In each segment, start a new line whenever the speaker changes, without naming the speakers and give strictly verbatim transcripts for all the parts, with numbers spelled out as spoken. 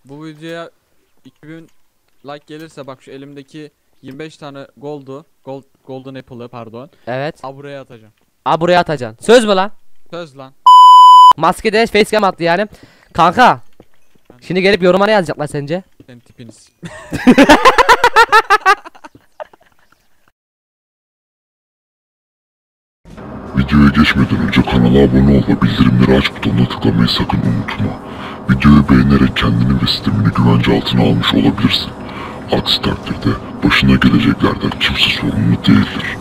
Bu videoya iki bin like gelirse bak şu elimdeki yirmi beş tane gold'u, gold golden apple'ı pardon.
Evet.
A buraya atacağım.
A buraya atacaksın. Söz mü lan?
Söz lan.
Maske de facecam attı yani. Kanka. Şimdi gelip yoruma ne yazacaklar sence?
Senin tipiniz.
Videoya geçmeden önce kanala abone ol ve bildirimleri aç butonuna tıklamayı sakın unutma. Videoyu beğenerek kendini ve sistemini güvence altına almış olabilirsin. Aksi takdirde başına geleceklerden kimse sorumlu değildir.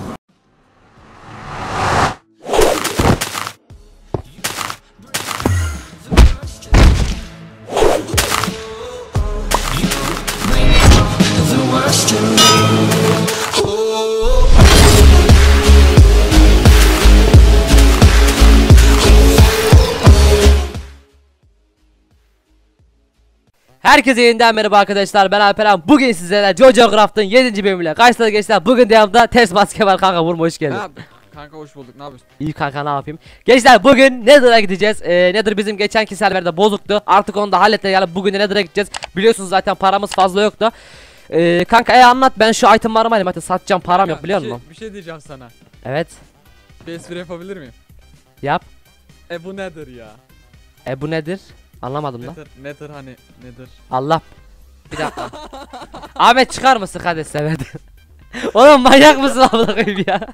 Herkese yeniden merhaba arkadaşlar, ben Alperen. Bugün sizlerle Jojo Craft'ın yedinci bölümüyle karşınızda gençler. Bugün de yanımda ters maske var kanka, vurma hoş geldin.
Ha, kanka hoş bulduk, ne yapıyorsun?
İyi kanka, ne yapayım. Gençler bugün Nether'a gideceğiz. ee, Nether bizim geçenki serverde bozuktu. Artık onu da hallettik yani, bugün de Nether'a gideceğiz. Biliyorsunuz zaten paramız fazla yoktu. ee, Kanka e anlat, ben şu itemlarımı alayım, hadi satacağım, param
Ya,
yok biliyor
bir
musun?
şey, bir şey diyeceğim sana.
Evet,
Bir espri yapabilir miyim?
yap.
E bu nedir ya?
E bu nedir? Anlamadım da.
Nedir, nedir hani nedir?
Allah. Bir dakika. Ahmet çıkar mısın kardeş sen? Oğlum manyak mısın amına koyayım ya?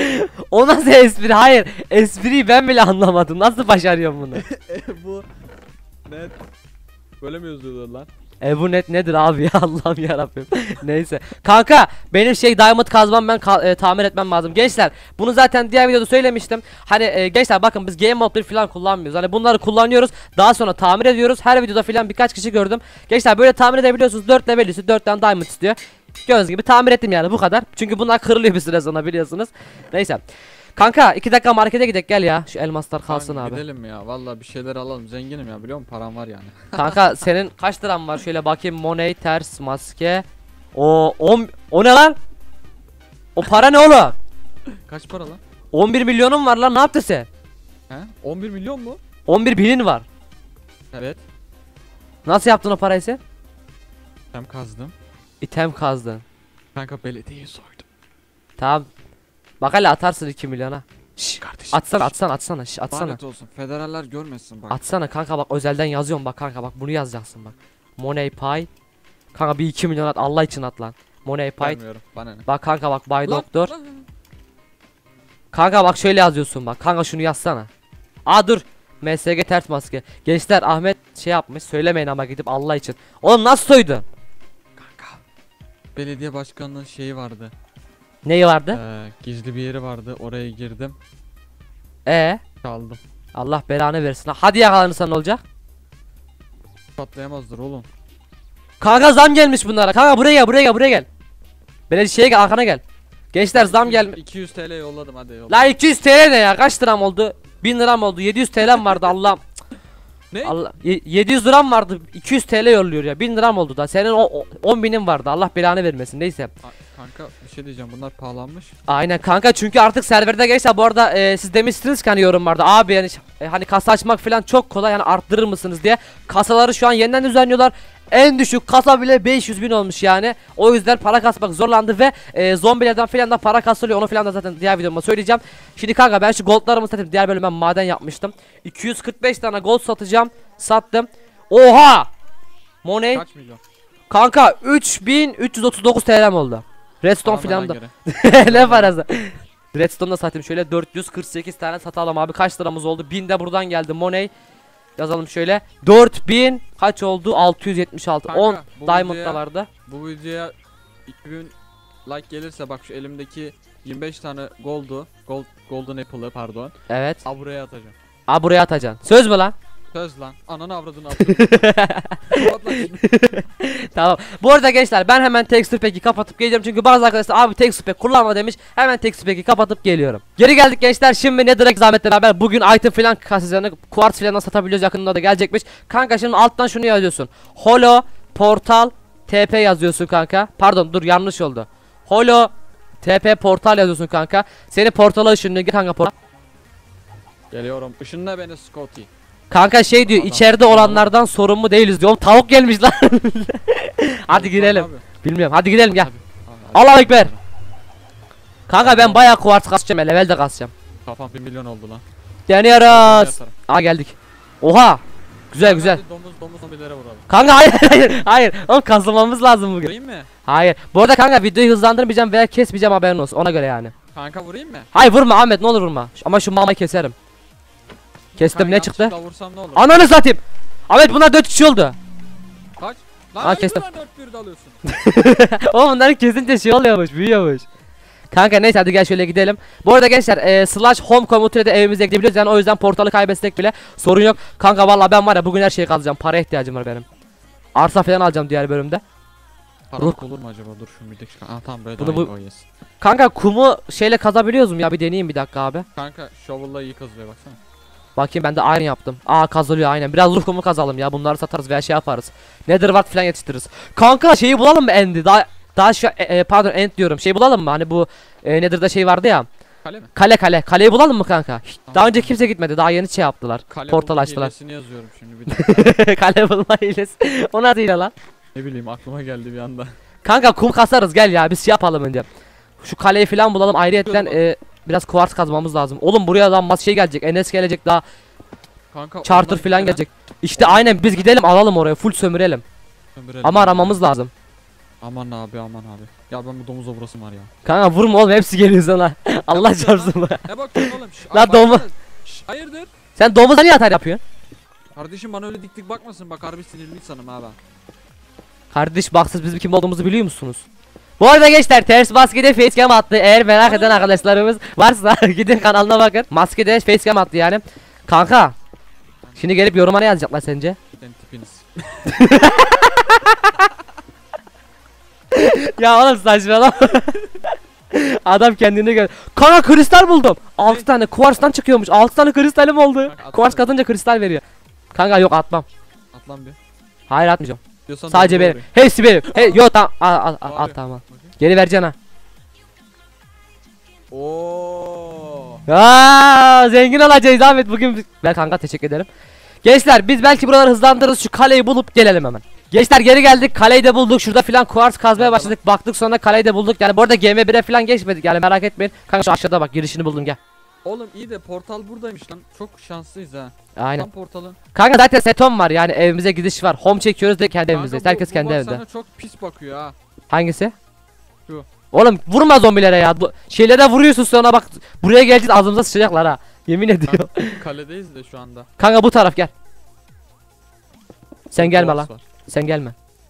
O nasıl espri? Hayır. Espriyi ben bile anlamadım. Nasıl başarıyorum bunu?
E bu net. Böyle mi yazıyorlar lan?
E bu net nedir abi ya, Allah'ım yarabbim. Neyse. Kanka benim şey diamond kazmam, ben ka e, tamir etmem lazım. Gençler bunu zaten diğer videoda söylemiştim. Hani e, gençler bakın, biz game mode bir falan kullanmıyoruz. Hani bunları kullanıyoruz. Daha sonra tamir ediyoruz. Her videoda falan birkaç kişi gördüm. Gençler böyle tamir edebiliyorsunuz. dört level üstü, dört tane diamond istiyor. Gördüğünüz gibi tamir ettim yani, bu kadar. Çünkü bunlar kırılıyor bir süre sonra, biliyorsunuz. Neyse. Kanka iki dakika markete gidelim gel ya. Şu elmaslar kalsın
Kanka,
abi.
gidelim ya, vallahi bir şeyler alalım, zenginim ya, biliyor musun, param var yani.
Kanka senin kaç liran var? Şöyle bakayım. Money, ters maske. O on, o ne lan? O para ne oğlum?
Kaç para lan?
on bir milyonum var lan, ne yaptın sen?
He? on bir milyon mu?
on bir binin var.
Evet.
Nasıl yaptın o parayı sen?
Hem kazdım.
İtem kazdın.
Kanka belediyeyi soydum.
Tamam. Bak hele atarsın iki milyona. Şşş
Kardeşim.
atsana atsana atsana şş, atsana.
Lanet olsun, federaller görmesin bak.
Atsana kanka, bak özelden yazıyorum bak kanka, bak bunu yazacaksın bak. Money pay. Kanka bir iki milyon at, Allah için at lan. Money pay.
Vermiyorum, bana ne?
Bak kanka bak, Bay
Lan,
Doktor.
lan.
Kanka bak şöyle yazıyorsun bak. Kanka şunu yazsana. Aa dur. M S G ters maske. Gençler Ahmet şey yapmış. Söylemeyin ama gidip Allah için. Oğlum nasıl soydun?
Kanka. Belediye başkanının şeyi vardı.
Neyi vardı?
Ee, gizli bir yeri vardı. Oraya girdim.
Ee,
Çaldım.
Allah belanı versin. Hadi yakalanırsan ne olacak?
Patlayamazdır oğlum.
Kanka zam gelmiş bunlara. Kanka buraya gel, buraya gel, buraya gel. Belediye şeye gel, arkana gel. Gençler zam gelmiş.
iki yüz TL yolladım, hadi yolla.
La iki yüz T L ne ya? Kaç liram oldu? bin liram oldu. yedi yüz T L'm vardı Allah'ım.
Ne?
Allah, ye- yedi yüz liram vardı. iki yüz T L yolluyor ya. bin liram oldu da. Senin o, o on binin vardı. Allah belanı vermesin. Neyse.
A- Kanka bir şey diyeceğim, bunlar pahalanmış.
Aynen kanka, çünkü artık serverde gençler bu arada e, siz demiştiniz ki hani yorumlarda abi yani e, hani kasa açmak falan çok kolay, yani arttırır mısınız diye. Kasaları şu an yeniden düzenliyorlar. En düşük kasa bile beş yüz bin olmuş yani. O yüzden para kasmak zorlandı ve e, zombilerden falan da para kasılıyor. Onu falan da zaten diğer videomda söyleyeceğim. Şimdi kanka ben şu goldlarımı satayım. Diğer bölüm ben maden yapmıştım. iki yüz kırk beş tane gold satacağım. Sattım. Oha! Money.
Kaç milyon?
Kanka üç bin üç yüz otuz dokuz T L'm oldu. Redstone
Almadan
filan da.
geri.
Ne parası? Redstone'da satayım şöyle, dört yüz kırk sekiz tane satalım abi. Kaç liramız oldu? bin de buradan geldi. Money yazalım şöyle. dört bin kaç oldu? altı yüz yetmiş altı.
Kanka,
on
bu
diamond
videoya-
da vardı.
Bu videoya iki bin like gelirse bak şu elimdeki yirmi beş tane gold'u, gold golden apple'ı pardon.
Evet.
A buraya atacağım.
Aa buraya atacaksın. Söz mü lan?
Söz lan. Ananı avradını atıyorum. Kapat lan şunu.
Tamam. Bu arada gençler ben hemen texture pack'i kapatıp geliyorum, çünkü bazı arkadaşlar abi texture pack kullanma demiş. Hemen texture pack'i kapatıp geliyorum. Geri geldik gençler. Şimdi ne direkt zahmetle beraber bugün item falan kasacağını, quartz falan satabiliyoruz, yakında da gelecekmiş. Kanka şimdi alttan şunu yazıyorsun. Holo portal T P yazıyorsun kanka. Pardon dur, yanlış oldu. Holo T P portal yazıyorsun kanka. Seni portala ışınlıyor kanka, portal.
Geliyorum. Işınla beni Scotty.
Kanka şey diyor
Adam-
içeride olanlardan sorumlu değiliz diyor. Oğlum tavuk gelmiş lan. Hadi girelim.
Abi.
Bilmiyorum. Hadi gidelim gel.
Abi, abi,
Allahu
hadi.
ekber. Kanka ben bayağı kuvars kasacağım, level de kasacağım.
Kafam bir milyon oldu lan.
Deniyoruz. Aa geldik. Oha. Güzel
Hadi
güzel.
Domuz domuz zombilere vuralım.
Kanka hayır hayır hayır. Oğlum kazılmamız lazım bugün.
Vurayım mı?
Hayır. Bu arada kanka videoyu hızlandırmayacağım veya kesmeyeceğim, haberin olsun. Ona göre yani.
Kanka vurayım mı?
Hayır vurma Ahmet, ne olur vurma. Ama şu mamayı keserim. Kestim,
Kanka
ne çıktı?
yanlışlıkla vursam ne olur?
Ananı satayım. Ahmet bunlar dört kişi oldu.
Kaç? Lan
Aa,
hayır
kestim.
lan dört bir dalıyorsun.
Oğlum bunları kesince şey oluyormuş, büyüyormuş. Kanka neyse hadi gel şöyle gidelim. Bu arada gençler e, slash home komutuyla da evimize gidebiliyoruz yani, o yüzden portalı kaybetsek bile sorun yok. Kanka vallahi ben var ya bugün her şeyi kazacağım, para ihtiyacım var benim. Arsa falan alacağım diğer bölümde.
Paralık olur mu acaba? Dur şu bir dakika. Aa tamam böyle
Bunu
daha
bu-
iyi. Oh, yes.
Kanka kumu şeyle kazabiliyoruz mu ya, bir deneyeyim bir dakika abi.
Kanka shovel'la iyi kazıyor baksana.
Bakayım, ben de aynı yaptım. Aa kazılıyor aynen. Biraz ruh kumu kazalım ya, bunları satarız veya şey yaparız. Netherwart falan yetiştiririz. Kanka şeyi bulalım mı End'i? Daha daha şu e, e, pardon End diyorum. Şey bulalım mı? Hani bu e, Nether'da şey vardı ya.
Kale mi?
Kale kale. Kaleyi bulalım mı kanka? Hiç-
Tamam.
Daha önce kimse gitmedi. Daha yeni şey yaptılar.
Kale
Portal
bulma
açtılar.
hilesini yazıyorum şimdi bir dakika.
Kale bulma hilesi. O nasıl hile lan?
Ne bileyim aklıma geldi bir anda.
Kanka kum kasarız, gel ya biz şey yapalım önce. Şu kaleyi falan bulalım, ayrıyetten e, biraz kuvars kazmamız lazım. Oğlum buraya lan mas şey gelecek. Enes gelecek, daha
Kanka
charter
ondan
falan
gelen
gelecek. İşte aynen biz gidelim alalım oraya, full sömürelim.
sömürelim.
Ama aramamız lazım.
Aman abi aman abi. Ya ben bu domuza vurasım var ya.
Kanka vurma oğlum, hepsi geliyor sana. Allah
yapıyorsun
çarpsın bu.
Ne bakıyorsun oğlum? Şş,
Lan
aa,
domu-
baksana. Şş, hayırdır?
Sen domuza niye atar yapıyorsun?
Kardeşim bana öyle dik dik bakmasın bak harbi sinirli insanım ha ben.
Kardeş baksız bizim kim olduğumuzu biliyor musunuz? Bu arada gençler ters maskede facecam attı. Eğer merak eden arkadaşlarımız varsa gidin kanalına bakın. Maskede facecam attı yani. Kanka. Şimdi gelip yoruma ne yazacaklar sence?
Senin tipiniz.
Ya oğlum saçmalama. Adam kendini gör. Kanka kristal buldum. altı tane kuvarstan çıkıyormuş. altı tane kristalim oldu.
Kanka,
Kuvars
atsana.
katınca kristal veriyor. Kanka yok atmam.
At lan bir.
Hayır atmayacağım.
Diyorsan
Sadece
doğru
benim.
doğru.
Hepsi benim. Hey yo tamam al al al, al
Bağırıyor.
tamam. al.
Bakayım.
Geri vereceksin ha.
Oo.
Aa, zengin olacağız Ahmet bugün. biz- Ver kanka, teşekkür ederim. Gençler biz belki buraları hızlandırırız, şu kaleyi bulup gelelim hemen. Gençler geri geldik, kaleyi de bulduk, şurada filan kuars kazmaya başladık, baktık sonra kaleyi de bulduk. Yani bu arada G M bire filan geçmedik yani, merak etmeyin. Kanka şu aşağıda bak, girişini buldum, gel.
Oğlum iyi de portal buradaymış lan. Çok şanslıyız ha.
Aynen.
Tam portalın.
Kanka zaten setom var yani, evimize gidiş var. Home çekiyoruz de kendi
Kanka
evimizdeyiz.
bu-
Herkes
bu
kendi
bak
evde.
sana çok pis bakıyor ha.
Hangisi?
Şu.
Oğlum vurma zombilere ya. Bu şeylere vuruyorsun sonra bak, buraya geleceğiz ağzımıza sıçacaklar ha. Yemin ediyorum.
Kaledeyiz de şu anda.
Kanka bu taraf gel. Sen gelme
Boğaz
lan.
var.
Sen gelme.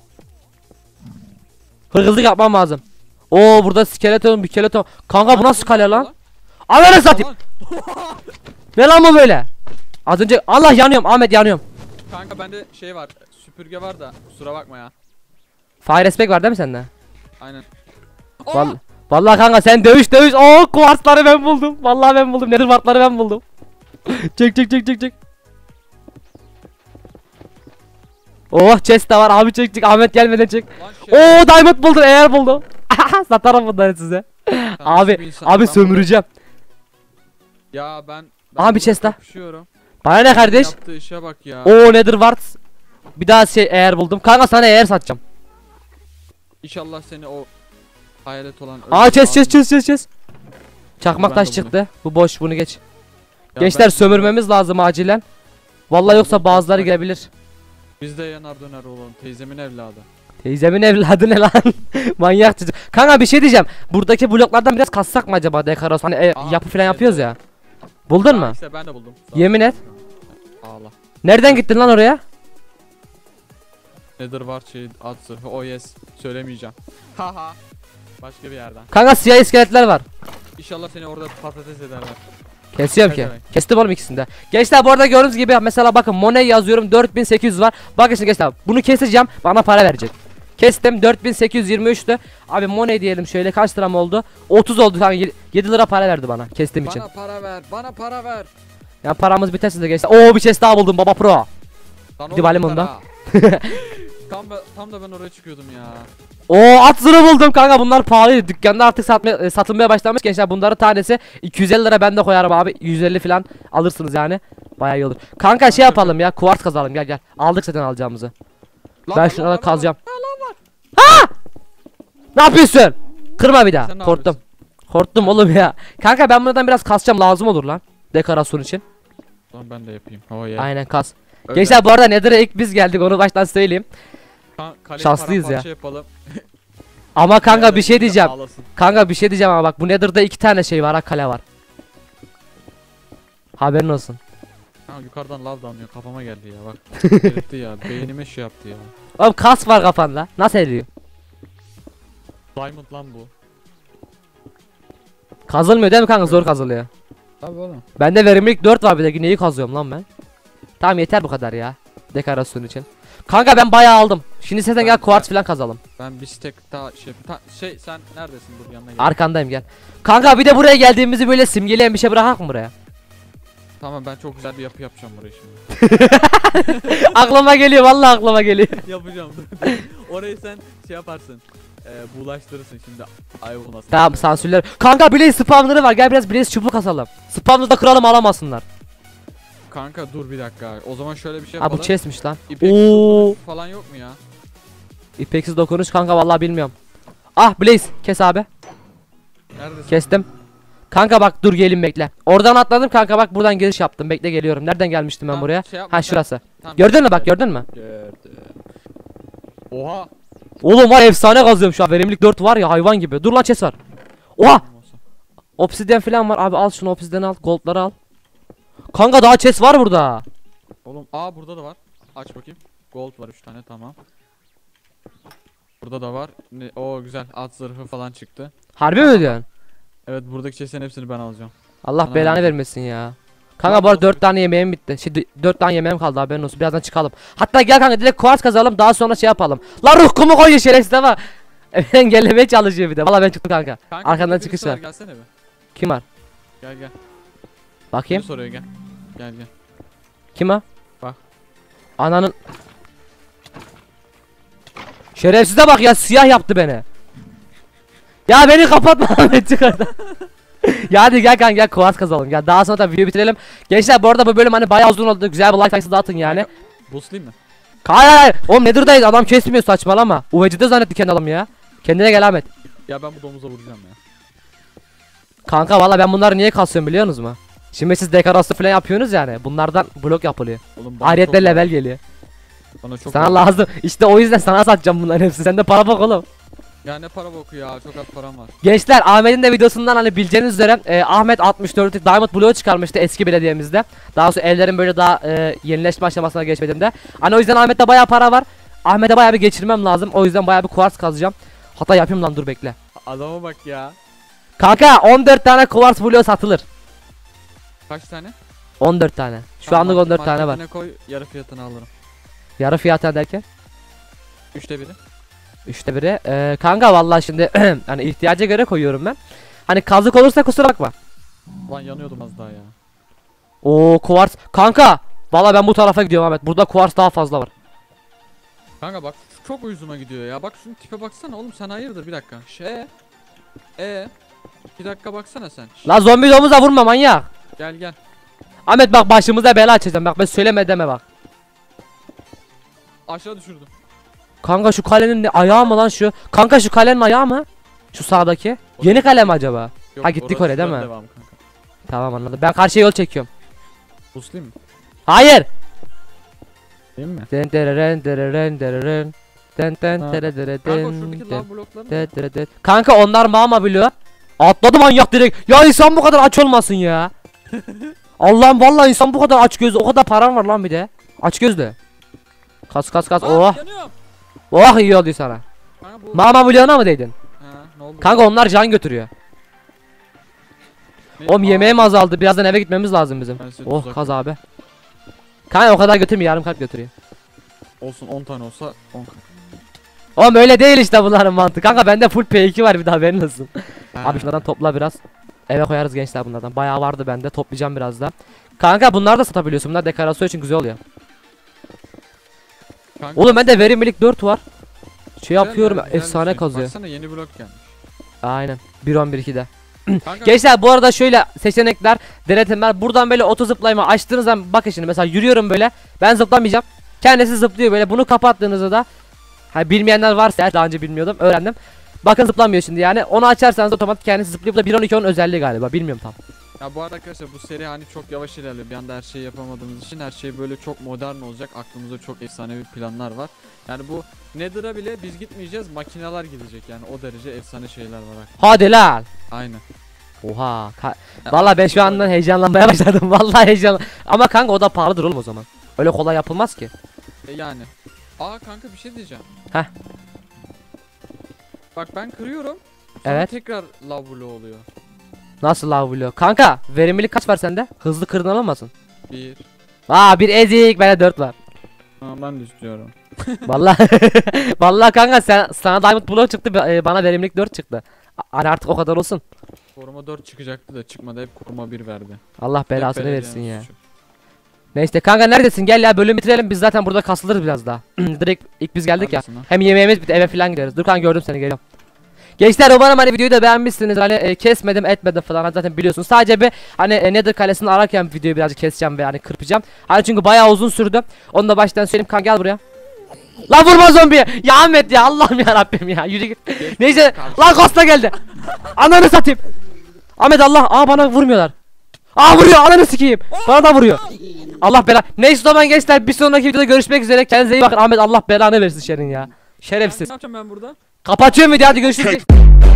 Hırgızlık yapmam lazım. Oo burada skeleton, bir skeleton. Kanka bu nasıl kale lan? Ananı satayım.
Lan.
Ne lan bu böyle? Az önce Allah yanıyorum Ahmet, yanıyorum.
Kanka bende şey var. Süpürge var da kusura bakma ya.
Fire respect var değil mi sende?
Aynen.
Vallahi, vallahi kanka sen dövüş dövüş. Oo kuarsları ben buldum. Vallahi ben buldum. Netherwart'ları ben buldum. Çek çek çek çek çek. Oh chest de var abi, çek çek. Ahmet gelmeden çek.
Lan şey-
Oo diamond buldum, eğer buldum. Satarım bunları size.
Sen
Abi
nasıl bir insansın?
abi
Ben
sömüreceğim.
burada- Ya ben.
Aha, bir
burada
chest daha.
kapışıyorum.
Bana ne kardeş?
Yaptığı işe bak ya.
Oo Netherwart. Bir daha şey eğer buldum. Kanka sana eğer satacağım.
İnşallah seni o hayalet olan.
Aa chest chest chest chest chest.
Ben
Çakmak
de
taş
buldum.
çıktı. Bu boş, bunu geç.
Ya
Gençler
ben-
sömürmemiz lazım acilen. Vallahi yoksa bazıları
Bak-
gelebilir.
Biz de yanar döner olalım. Teyzemin evladı.
Teyzemin evladı ne lan? Manyak çocuk. Kanka bir şey diyeceğim. Buradaki bloklardan biraz kassak mı acaba dekorasyon? Hani e,
Aa,
yapı falan
evet,
yapıyoruz
evet.
ya. Buldun
Aa,
mu?
işte ben de buldum. Sağ ol.
Yemin et.
Ağla.
Nereden gittin lan oraya?
Nether var şey at zırhı. Oh yes. Söylemeyeceğim. Haha. Başka bir yerden.
Kanka siyah iskeletler var.
İnşallah seni orada patates ederler.
Kesiyorum ki.
Pezevenk.
Kestim oğlum ikisini de. Gençler bu arada gördüğünüz gibi mesela bakın Money yazıyorum, dört bin sekiz yüz var. Bakın şimdi gençler bunu keseceğim, bana para verecek. Kestim, dört bin sekiz yüz yirmi üçtü. Abi Money diyelim şöyle, kaç liram oldu? otuz oldu kanka, yedi lira para verdi bana kestiğim için.
Bana para ver. Bana para ver.
Ya paramız biterse de gençler. Oo bir chest daha buldum baba pro.
Lan
Gidip
oğlum
alayım
yeter
ondan.
ha. Tam, da- tam da ben oraya çıkıyordum ya.
Oo at zırhı buldum kanka, bunlar pahalıydı. Dükkanda artık satmaya, e, satılmaya başlamış gençler. Bunların tanesi iki yüz elli lira, ben de koyarım abi. yüz elli falan alırsınız yani. Bayağı iyi olur. Kanka şey yapalım ya, kuvars kazalım, gel gel. Aldık zaten alacağımızı.
Lan,
Ben
lan,
şunları
lan,
kazacağım.
lan, lan.
Ha! Ne yapıyorsun? Kırma bir daha.
Sen ne
Korktum. Korktum oğlum ya. Kanka ben buradan biraz kasacağım, lazım olur lan. Dekorasyon için.
Lan ben de yapayım. Oh yeah.
Aynen kas.
Öyle.
Gençler bu arada Nether'a ilk biz geldik, onu baştan söyleyeyim.
Ka- kaleyi
şanslıyız ya.
paramparça yapalım.
Ama kanka
Yani
bir şey
bizi
diyeceğim.
ağlasın.
Kanka bir şey diyeceğim ama bak, bu Nether'da iki tane şey var ha, kale var. Haberin olsun.
Ha, yukarıdan lav damlıyor, kafama geldi ya bak. Delirtti ya, beynime şey yaptı ya.
Oğlum kas var kafanda. Nasıl ediyor?
Diamond lan bu.
Kazılmıyor değil mi kanka? Zor kazılıyor.
Tabii oğlum.
Bende verimlilik dört var, bir de neyi kazıyorum lan ben? Tamam yeter bu kadar ya. Dekorasyon için. Kanka ben bayağı aldım. Şimdi sen gel
Ben-
kuartz falan kazalım.
Ben bir stack daha şey ta- şey sen neredesin, dur yanına gel.
Arkandayım, gel. Kanka bir de buraya geldiğimizi böyle simgeleyen bir şey bırakak mı buraya?
Tamam, ben çok güzel bir yapı yapacağım buraya şimdi.
Aklıma geliyor, vallahi aklıma geliyor.
Yapacağım. Orayı sen şey yaparsın. E, bulaştırırsın şimdi, ay olmasın.
Tamam sansürler. Kanka blaze spawner'ı var, gel biraz blaze çubuk kasalım. Spawner'da kıralım, alamasınlar.
Kanka dur bir dakika. O zaman şöyle bir şey
Ha bu
yapalım.
chest'miş lan.
İpek
Oo.
dokunuş falan yok mu ya?
İpeksiz dokunuş kanka, vallahi bilmiyorum. Ah blaze kes abi.
Neredesin?
Kestim. Kanka bak dur, gelin bekle. Oradan atladım kanka, bak buradan giriş yaptım. Bekle geliyorum. Nereden gelmiştim ben
Tamam,
buraya?
şey yapma
Ha
sen-
şurası.
Tamam,
Gördün mü
bekle.
bak, gördün mü?
Gördüm. Oha.
Oğlum var, efsane kazıyorum şu an. Verimlilik dört var ya, hayvan gibi. Dur lan, chest var. Oha! Obsidian falan var abi, al şunu, obsidian al, goldları al. Kanka daha chest var burada.
Oğlum aa, burada da var. Aç bakayım. Gold var üç tane, tamam. Burada da var. Ne, o güzel, at zırhı falan çıktı.
Harbi mi diyorsun?
Evet, buradaki chest'lerin hepsini ben alacağım.
Allah
Bana
belanı
ver.
vermesin ya. Kanka bu arada dört tane yemeğim bitti. Şimdi dört tane yemeğim kaldı, haberin olsun. Birazdan çıkalım. Hatta gel kanka direkt kuartz kazalım, daha sonra şey yapalım. Lan ruh kumu koyuyor şerefsiz ama. Engellemeye çalışıyor bir de. Vallahi ben çıktım kanka.
Kanka,
Arkandan
burada
çıkış
birisi
var.
Gelsene bir.
Kim var?
Gel gel.
Bakayım.
Kim soruyor, gel. Gel gel.
Kim o?
Bak.
Ananın. Şerefsize bak ya, siyah yaptı beni. Ya beni kapatma Ahmet, çık oradan. Ya hadi gel kanka, gel kuartz kazalım. Gel daha sonra da videoyu bitirelim. Gençler bu arada bu bölüm hani bayağı uzun oldu. Güzel bir like sayısı dağıtın yani.
Boostlayayım mı?
Hayır hayır. Oğlum Nether'dayız, adam kesmiyor, saçmalama. U V C'de zannetti kendi adam ya. Kendine gel Ahmet.
Ya ben bu domuza vuracağım ya.
Kanka valla ben bunları niye kasıyorum biliyor musunuz mu? Şimdi siz dekorasyon falan yapıyorsunuz yani. Bunlardan blok yapılıyor.
Oğlum bana
Ayrıca
çok-
level geliyor.
Bana çok
Sana lazım. İşte o yüzden sana satacağım bunların hepsi. Sende para bak oğlum.
Ya ne para boku ya, çok az param var.
Gençler Ahmet'in de videosundan hani bileceğiniz üzere e, Ahmet altmış dört Diamond Bloğu çıkarmıştı eski belediyemizde. Daha sonra evlerin böyle daha e, yenileşme aşamasına geçmediğimde. Hani o yüzden Ahmet'te bayağı para var. Ahmet'e bayağı bir geçirmem lazım. O yüzden bayağı bir kuartz kazacağım. Hatta yapayım lan, dur bekle.
Adama bak ya.
Kanka on dört tane kuartz bloğu satılır.
Kaç tane?
on dört tane. Şu
Tamam,
anlık on dört
market-
tane var.
marketine koy, yarı fiyatını alırım.
Yarı fiyatı derken?
Üçte biri.
Üçte biri. Ee, kanka vallahi şimdi hani ihtiyaca göre koyuyorum ben. Hani kazık olursa kusura bakma.
Lan yanıyordum az daha ya.
Oo kuartz. Kanka vallahi ben bu tarafa gidiyorum Ahmet. Burada kuartz daha fazla var.
Kanka bak, çok uyuzuma gidiyor ya. Bak şunun tipe baksana oğlum, sen hayırdır, bir dakika. Şey. E. Bir dakika baksana sen. Şş,
La zombi domuza vurma manyak.
Gel gel.
Ahmet bak başımıza bela açacağım. Bak ben söyleme deme bak.
Aşağı düşürdüm.
Kanka şu kalenin ne ayağı mı lan şu? Kanka şu kalenin ayağı mı? Şu sağdaki. Yeni kale mi acaba?
Yok,
Ha, gittik
orası
oraya değil
ön
mi?
devam kanka.
Tamam anladım. Ben karşıya yol çekiyorum.
Boostlayayım mı?
Hayır.
Değil mi?
Den dereren dereren dereren. Den den
Ha.
tere dere
Kanka
den
şuradaki
den.
lav blokları
De, de, de. Kanka onlar mama biliyor. Atladı manyak direkt. Ya insan bu kadar aç olmasın ya. Allah'ım vallahi insan bu kadar aç gözlü. O kadar param var lan bir de. Aç gözlü. Kas kas kas.
Aa,
Oh.
yanıyorum.
Oh iyi oldu sana.
Kanka bu.
Mama milyona mı değdin?
Ha, ne oldu?
Kanka onlar can götürüyor.
Ne-
Oğlum
Aa,
yemeğim azaldı. Birazdan eve gitmemiz lazım bizim.
Ben size
Oh
tuzak
kaz abi. Kanka o kadar götürmüyor, yarım kalp götürüyor.
Olsun, on tane olsa on.
Oğlum öyle değil işte bunların mantığı. Kanka bende full P iki var, bir daha haberin olsun. Abi şunlardan topla biraz. Eve koyarız gençler bunlardan. Bayağı vardı bende. Toplayacağım biraz da. Kanka bunları da satabiliyorsun. Bunlar dekorasyon için güzel oluyor.
Kanka,
Oğlum bende verimlilik dört var. Şey
güzel
yapıyorum
ya, güzel bir
efsane
şey.
kazıyor.
Baksana yeni blok gelmiş.
Aynen. bir on bir ikide.
Kanka,
Gençler bu arada şöyle seçenekler, denetimler. Buradan böyle oto zıplayma açtığınız zaman bakın şimdi mesela yürüyorum böyle. Ben zıplamayacağım. Kendisi zıplıyor böyle. Bunu kapattığınızda da hani bilmeyenler varsa eğer, daha önce bilmiyordum, öğrendim. Bakın zıplamıyor şimdi yani. Onu açarsanız otomatik kendisi zıplıyor. Bu da bir on iki onun özelliği galiba. Bilmiyorum tam.
ya bu arada arkadaşlar bu seri hani çok yavaş ilerliyor. Bir anda her şeyi yapamadığımız için her şey böyle çok modern olacak. Aklımızda çok efsanevi planlar var. Yani bu Nether'a bile biz gitmeyeceğiz. Makineler gidecek yani o derece efsane şeyler var. aklımda.
Hadi lan.
Aynen.
Oha. Vallahi ben şu andan heyecanlanmaya başladım. Vallahi heyecan. Ama kanka o da pahalıdır oğlum o zaman. Öyle kolay yapılmaz ki.
E yani. Aa kanka bir şey diyeceğim.
Heh.
Bak ben kırıyorum. Sonra
Evet.
tekrar lav bloğu oluyor.
Nasıl lav buluyor? Kanka verimlilik kaç var sende? Hızlı kırın olmasın?
Bir.
Aa bir ezik, bende dört var.
Aa, ben de istiyorum.
Vallahi vallahi kanka sen sana diamond block çıktı, e, bana verimlilik dört çıktı. A- Hani artık o kadar olsun.
Koruma dört çıkacaktı da çıkmadı, hep koruma bir verdi.
Allah
Hep
belasını
belediyenin
versin ya.
suçu.
Neyse kanka neredesin? Gel ya bölüm bitirelim, biz zaten burada kasılırız biraz daha. Direkt ilk biz geldik ya.
Neredesin lan?
Hem yemeğimiz bitti, eve falan gideriz. Dur kanka gördüm seni, geliyorum. Gençler umarım hani videoyu da beğenmişsiniz. Hani e, kesmedim etmedim falan, hani zaten biliyorsunuz. Sadece bir hani e, Nether kalesini ararken videoyu birazcık keseceğim ve hani kırpacağım. Hani çünkü bayağı uzun sürdü. Onu da baştan söyleyeyim kanka, gel buraya. Lan vurma zombiye. Ya Ahmet ya, Allah'ım ya Rabbim ya. Yürü git. Neyse lan Costa geldi. Ananı satayım. Ahmet Allah. Aa bana vurmuyorlar. Aa vuruyor, ananı sikeyim. Bana da vuruyor. Allah bela. Neyse o zaman gençler bir sonraki videoda görüşmek üzere. Kendinize iyi bakın. Ahmet Allah belanı versin senin ya. Şerefsiz.
Ne yapacağım ben burada?
Kapatıyorum videoyu, hadi görüşürüz.